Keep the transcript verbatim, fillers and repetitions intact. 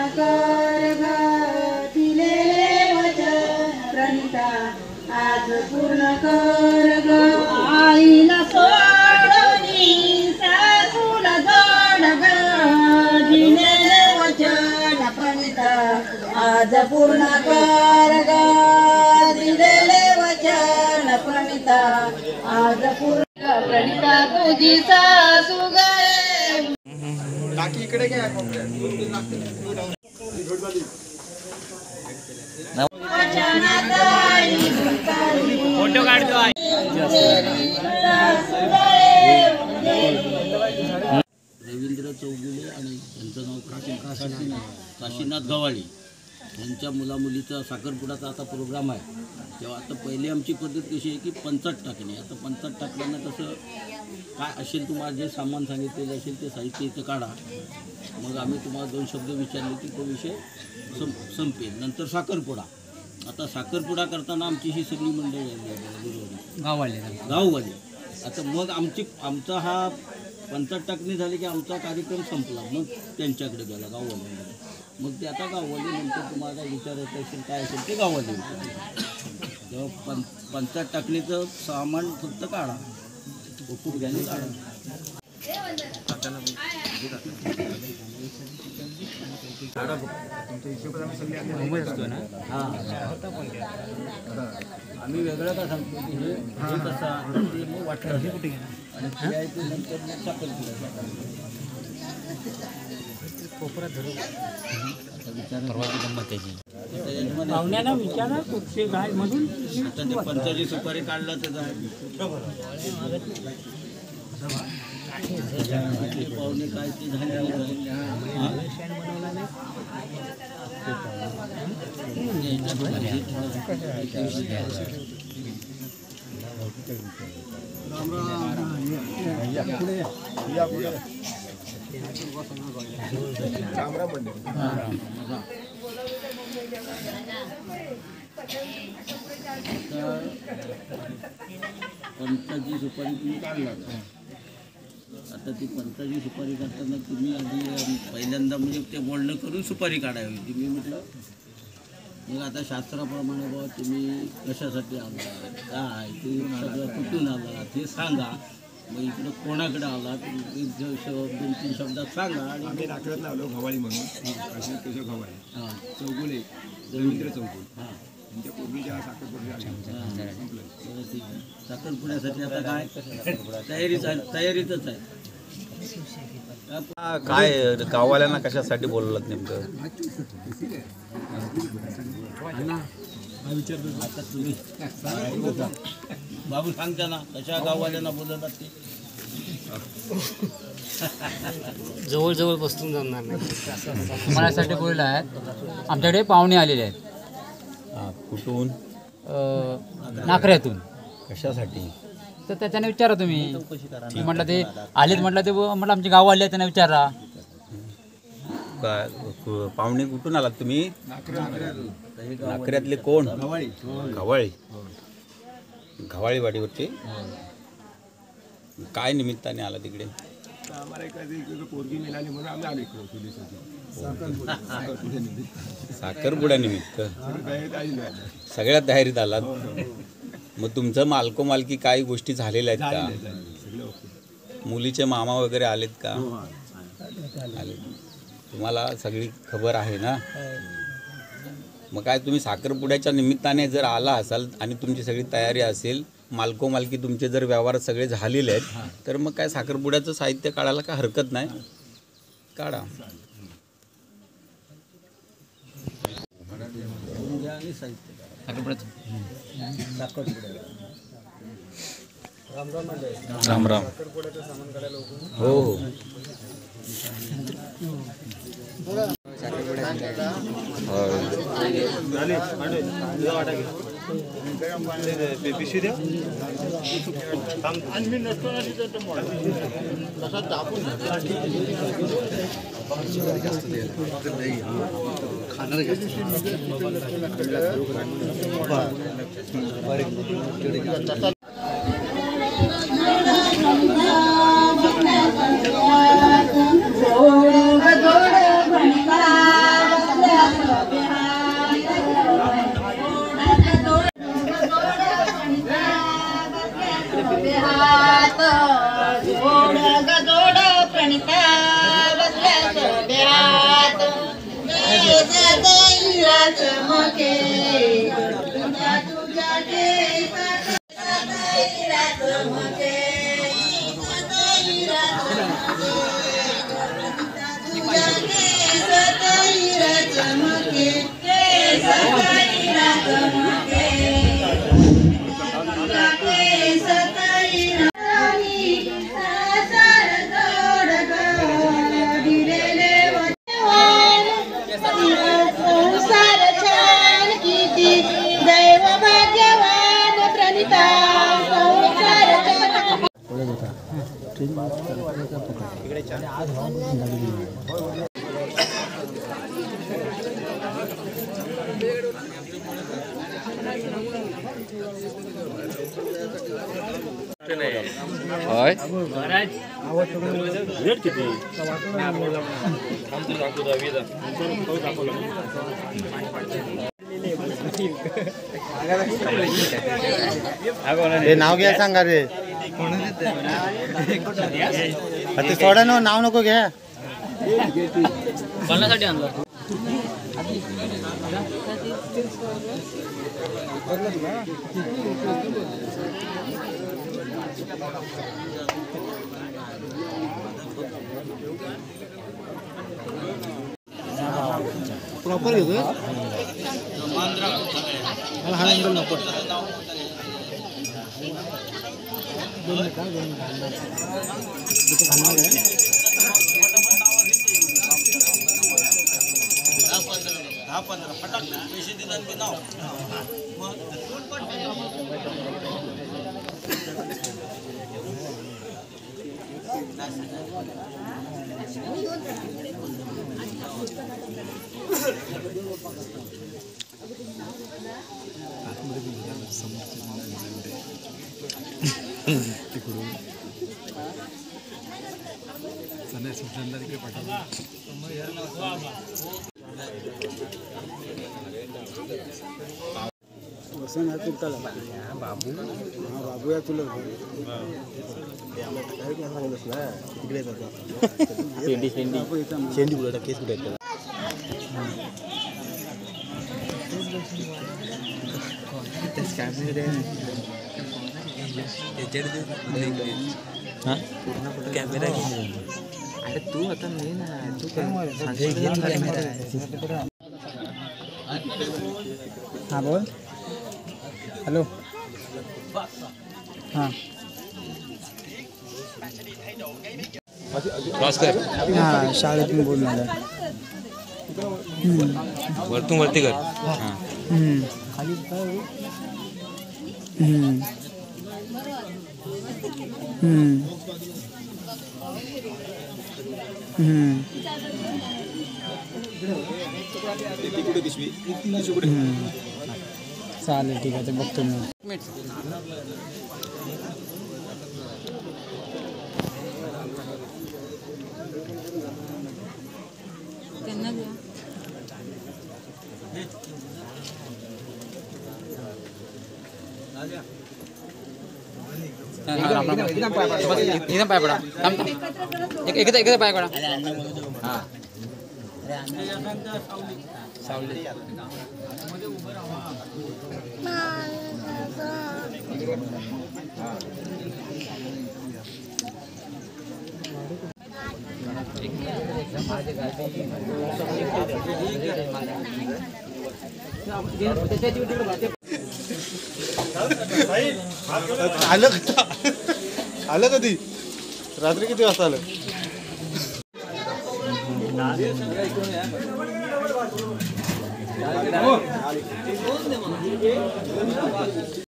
कर ग दिलेले वचन प्रणिता आज पूर्ण कर ग आईला सोडणी सासूला जोड ग दिलेले वचन प्रणिता आज पूर्ण कर ग दिलेले वचन प्रणिता आज पूर्ण प्रणिता तुझी सासू गए टाकी इकडे घ्या फोटो काढतो रवींद्र चौगुले आणि त्यांचं नाव काशीनाथ काशीनाथ गवाळी यांच्या मुलामुलीचा साखरपुड्याचा आता प्रोग्राम आहे. तेव्हा आता पहिली आमची पद्धत कशी आहे की पंचाट टाकणे. आता पंचाट टाकल्यानं कसं काय असेल तुम्हाला जे सामान सांगितलेलं असेल ते साहित्य इथं काढा. मग आम्ही तुम्हाला दोन शब्द विचारले की तो विषय सं संपेल. नंतर साखरपुडा. आता साखरपुडा करताना आमची ही सगळी मंडळी आहे गाववाले गाववाले. आता मग आमची आमचा हा पंचाट टाकणी झाली की आमचा कार्यक्रम संपला. मग त्यांच्याकडे गेला गाववाल्यांकडे. मग ते आता गाववाले नंतर तुम्हाला विचारायचं असेल काय असेल ते गाववाले विचारतात. तेव्हा पं पंचाट टाकणीचं सामान फक्त काढा. ओपूट घ्यायला काढा. हां आम्ही वेगळं का सांगतो की हे हे कसं ते मग वाटलं आणि ते नंतर मग साखरपुडा कोपरा धरून पाहुण्याला विचारा कुठचे काय म्हणून आता ते पंचाची सुपारी काढला त्याचा पाहुणे काय ते झाले पंचाची सुपारी तुम्ही काढला. आता ती पंचाची सुपारी काढताना तुम्ही आधी पहिल्यांदा म्हणजे ते बोलणं करून सुपारी काढावी. तुम्ही म्हटलं मग आता शास्त्राप्रमाणे बाबा तुम्ही कशासाठी आला काय ते सगळं कुठून आला ते सांगा. मग इकडं कोणाकडे आला दोन तीन शब्दात सांगा. आणि आम्ही नाकड्यात आलो गवाळी म्हणून काशीनाथ केशव गवाळी हां चौगुले रवींद्र चौगुले हां त्यांच्या पूर्वीच्या साखरपुड्या ठीक आहे. साखरपुड्यासाठी आता काय तयारीच आहे तयारीतच आहे. काय गाववाल्यांना कशासाठी बोललात नेमकं? आता तुम्ही बाबू सांगता ना कशा गाववाल्यांना बोलवतात ते जवळ जवळ बसून जाणार नाही. मनासाठी बोलले आहेत. आमच्याकडे पाहुणे आलेले आहेत. कुठून? नाकऱ्यातून. कशासाठी? तर त्याच्याने विचारा तुम्ही. म्हटलं ते आलेत म्हटलं ते म्हटलं आमचे गाव आले त्यांना विचारा. काय पाहुणे कुठून आलात तुम्ही? नाकऱ्यातले कोण? गवाळी गवाळी गवाळी वाडीवरचे. काय निमित्ताने आला तिकडे? आम्हाला इकडे पोरगी मिळाली म्हणून आम्ही आलो इकडे चुलीसाठी साखरपुड्या निमित्त सगळ्या तयारीत आलात. मग तुमचं मालको मालकी काही गोष्टी झालेल्या आहेत का? मुलीचे मामा वगैरे आलेत का? आले. तुम्हाला सगळी खबर आहे ना? मग काय तुम्ही साखरपुड्याच्या निमित्ताने जर आला असाल आणि तुमची सगळी तयारी असेल, मालको मालकी तुमचे जर व्यवहार सगळे झालेले आहेत, तर मग काय साखरपुड्याचं साहित्य काढायला काय हरकत नाही. काढा. राम राम. हो हो. जोड जोड चमके तुझ्या तुझ्या केसात हिरा चमके हिरा चमके तुझ्या केसात हिरा चमके केसात हिरा चमके तुझ्या केसात हिरा सासर जोड ग दिलेले संसार छान किती दैव भाग्यवान प्रणिता संसार होय हे नाव घ्या सांगा रे ते सोडा ना नाव नको घ्या बोलण्यासाठी आणलं प्रॉपर घेतो मला हा अँगल नको दोन मिनिट दोन दहा पंधरा फटाक पैसे दिला की नाव तिकडून सुशांतला तिकडे पाठवलं वसन हा तुटला बाबू हा बाबू या तुला सांगितलंस ना तिकडे शेंडी शेंडी शेंडी कुठे केस कुठे कॅमेरा अरे तू आता नाही ना तू हा बोल हॅलो हां हां शाळेतून बोल मला वरतून वरती कर खाली हम्म हम्म हम्म चालेल ठीक आहे ते बघतो मी त्यांना द्या एकदम पाय पडा एकच एकच पाय पडा हां सावली आलं आलं कधी रात्री किती वाजता आलं